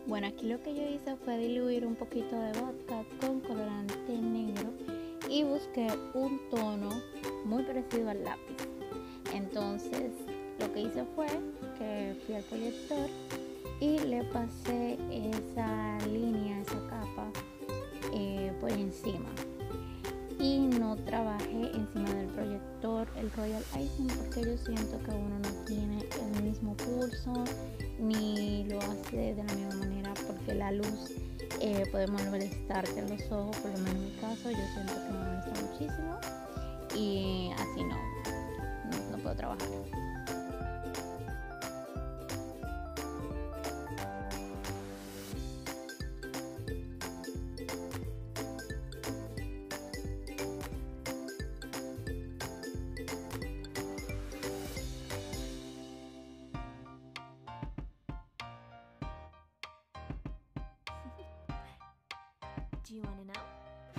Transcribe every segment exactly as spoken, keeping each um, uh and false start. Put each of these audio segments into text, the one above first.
Bueno, aquí lo que yo hice fue diluir un poquito de vodka con colorante negro y busqué un tono muy parecido al lápiz. Entonces lo que hice fue que fui al proyector y le pasé esa línea, esa capa eh, por encima. Y no trabajé encima del proyector el Royal Icing porque yo siento que uno no tiene el mismo pulso ni lo hace de la misma manera, porque la luz eh, puede molestarte en los ojos. Por lo menos en mi caso yo siento que me molesta muchísimo y así no, no, no puedo trabajar. Do you want to know?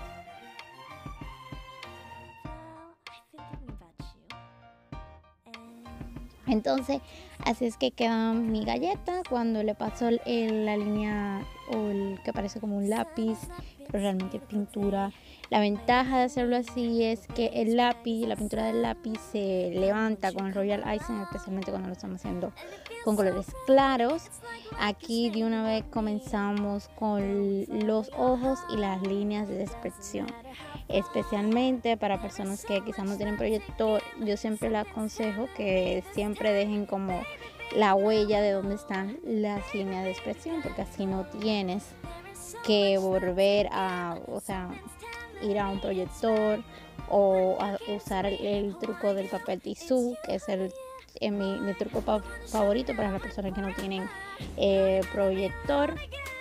Well, I've been thinking about you. And Entonces, así es que queda mi galleta cuando le paso el, el- la línea o el que parece como un lápiz, pero realmente es pintura. La ventaja de hacerlo así es que el lápiz, la pintura del lápiz se levanta con el Royal Icing, especialmente cuando lo estamos haciendo con colores claros. Aquí de una vez comenzamos con los ojos y las líneas de expresión. Especialmente para personas que quizás no tienen proyector, yo siempre les aconsejo que siempre dejen como la huella de dónde están las líneas de expresión, porque así no tienes que volver a, o sea, ir a un proyector o a usar el, el truco del papel tisú, que es el, eh, mi, mi truco pa- favorito para las personas que no tienen eh, proyector.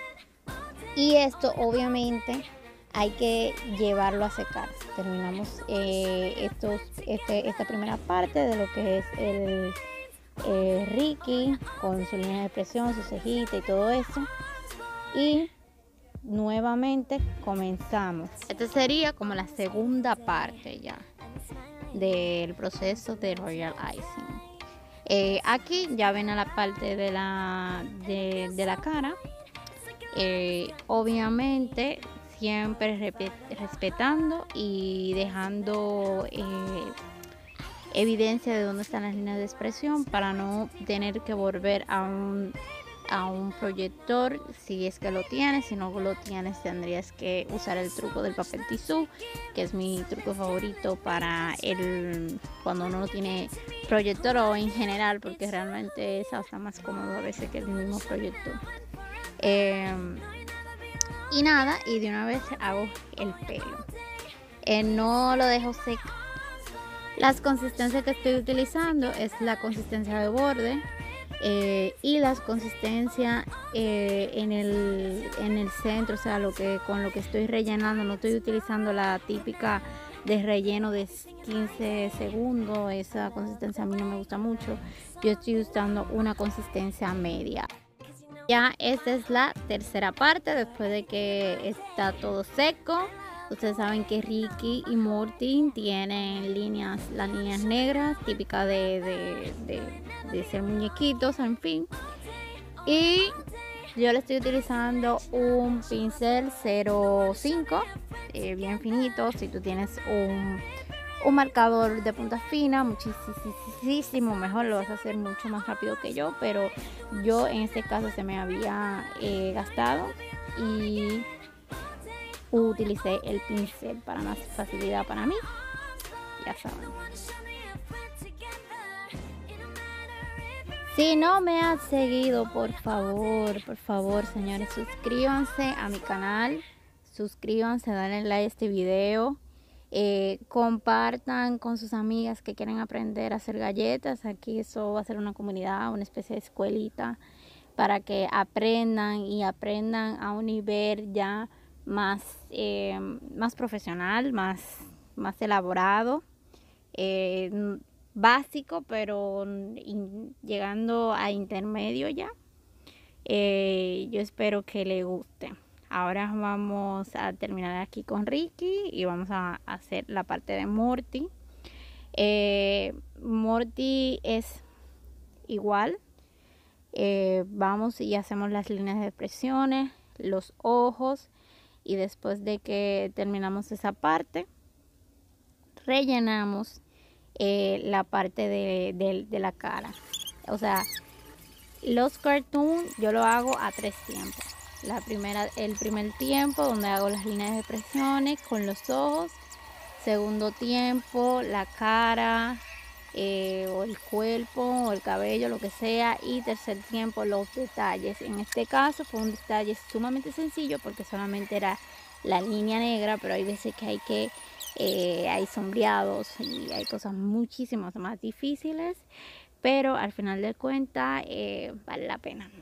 Y esto obviamente hay que llevarlo a secar. Terminamos eh, estos, este, esta primera parte de lo que es el eh, Ricky con su línea de expresión, su cejita y todo eso. Y nuevamente comenzamos. Esta sería como la segunda parte ya del proceso de Royal Icing. Eh, aquí ya ven a la parte de la, de, de la cara. Eh, obviamente siempre respetando y dejando eh, evidencia de dónde están las líneas de expresión para no tener que volver a un, a un proyector si es que lo tienes. Si no lo tienes, tendrías que usar el truco del papel tisú, que es mi truco favorito para el cuando uno no tiene proyector o en general, porque realmente es hasta más cómodo a veces que el mismo proyector. Eh, y nada, y de una vez hago el pelo. Eh, no lo dejo seco. Las consistencias que estoy utilizando es la consistencia de borde eh, y las consistencias eh, en, el, en el centro, o sea, lo que, con lo que estoy rellenando. No estoy utilizando la típica de relleno de quince segundos, esa consistencia a mí no me gusta mucho. Yo estoy usando una consistencia media. Ya esta es la tercera parte después de que está todo seco. Ustedes saben que Ricky y Morty tienen líneas, las líneas negras típicas de, de, de, de ser muñequitos, en fin. Y yo le estoy utilizando un pincel cero cinco, eh, bien finito. Si tú tienes un, un marcador de punta fina, muchísimo mejor, lo vas a hacer mucho más rápido que yo, pero yo en este caso se me había eh, gastado y utilicé el pincel para más facilidad para mí. Ya saben. Si no me has seguido, por favor, por favor, señores, suscríbanse a mi canal, suscríbanse, denle like a este video, eh, compartan con sus amigas que quieren aprender a hacer galletas. Aquí eso va a ser una comunidad, una especie de escuelita para que aprendan y aprendan a un nivel ya más, eh, más profesional, más, más elaborado. Eh, básico, pero in, llegando a intermedio ya. Eh, yo espero que le guste. Ahora vamos a terminar aquí con Ricky y vamos a hacer la parte de Morty. Eh, Morty es igual. eh, vamos y hacemos las líneas de expresiones, los ojos, y después de que terminamos esa parte, rellenamos eh, la parte de, de, de la cara. O sea, los cartoons yo lo hago a tres tiempos. La primera, el primer tiempo donde hago las líneas de expresiones con los ojos. Segundo tiempo, la cara, eh, o el cuerpo, o el cabello, lo que sea. Y tercer tiempo, los detalles. En este caso fue un detalle sumamente sencillo porque solamente era la línea negra, pero hay veces que hay que eh, hay sombreados y hay cosas muchísimas más difíciles, pero al final de cuentas eh, vale la pena.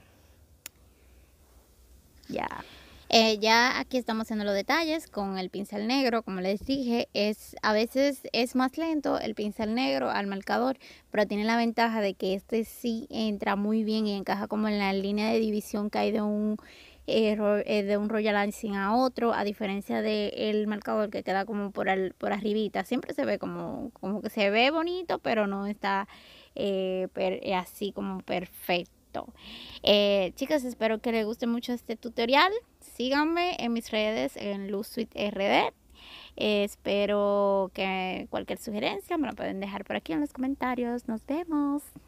Ya. Eh, ya aquí estamos haciendo los detalles con el pincel negro. Como les dije, es a veces es más lento el pincel negro al marcador, pero tiene la ventaja de que este sí entra muy bien y encaja como en la línea de división que hay de un eh, eh, de un Royal Icing a otro, a diferencia del marcador que queda como por, al, por arribita. Siempre se ve como, como que se ve bonito, pero no está eh, per, así como perfecto. Eh, chicas, espero que les guste mucho este tutorial. Síganme en mis redes en LuzSweetRD. Eh, espero que cualquier sugerencia me la pueden dejar por aquí en los comentarios. Nos vemos.